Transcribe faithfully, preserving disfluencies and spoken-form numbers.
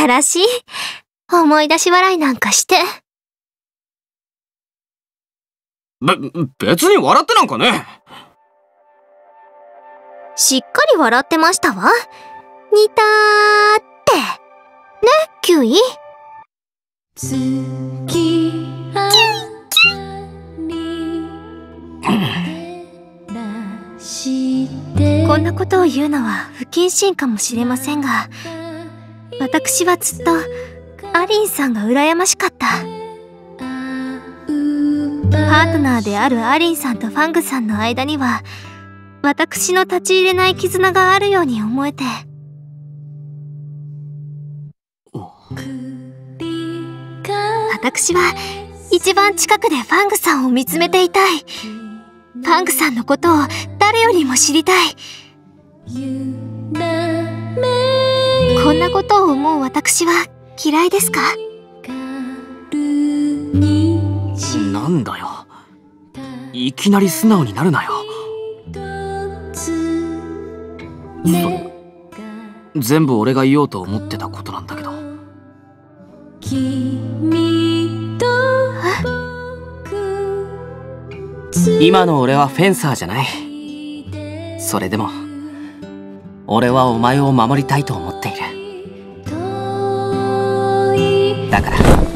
やらしい。思い出し笑いなんかして。 べ、別に笑ってなんかね。 しっかり笑ってましたわ。にたーって。ね、キュイ。 月あこんなことを言うのは不謹慎かもしれませんが、私はずっとアリンさんが羨ましかった。パートナーであるアリンさんとファングさんの間には、私の立ち入れない絆があるように思えて。私は一番近くでファングさんを見つめていたい。ファングさんのことを誰よりも知りたい。こんなことを思う私は嫌いですか？ なんだよ。いきなり素直になるなよ。そ全部俺が言おうと思ってたことなんだけど。今の俺はフェンサーじゃない。それでも俺はお前を守りたいと思っている。だから